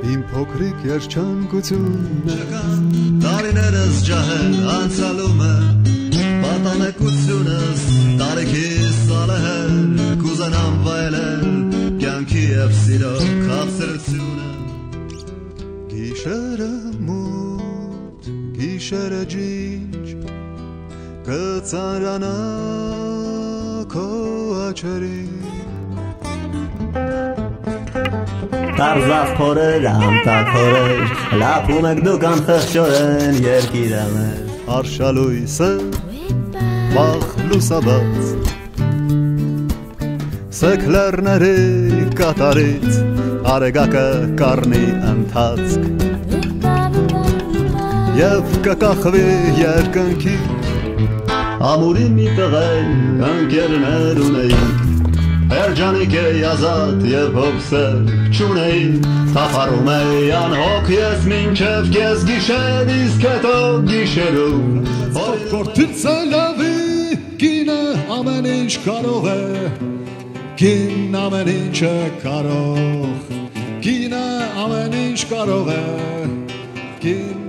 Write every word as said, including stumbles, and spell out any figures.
Իմ փոքրիկ երջանկությունը Տարիներս ջահել անցալում է Պատանեկությունս տարիքիս ալեհել Կուզենամ վայելել կյանքի և սիրո քաղցրությունը Գիշերը մութ, գիշերը ջինջ Կծանրանա քո աչերին Տարզավ փորեր, անտակ փորեր, լապում եք դուք անխղճորեն երկիրը մեր Արշալույսը վաղ լուսաբաց Սեքլերների կատարից արեգակը կարնի ընթացք Եվ կկախվի երկնքի Ամուրի մի տղեն ընկերներ ունեին Երջանիկ էի ազատ և հոգսեր չունեին Թափառում էի անհոգ ես մինչև կես գիշեր Իսկ հետո գիշերում Կորդից է լավի կինը ամեն ինչ կարող է Կին ամեն ինչ է կարող Կինը ամեն ինչ կարող է Կին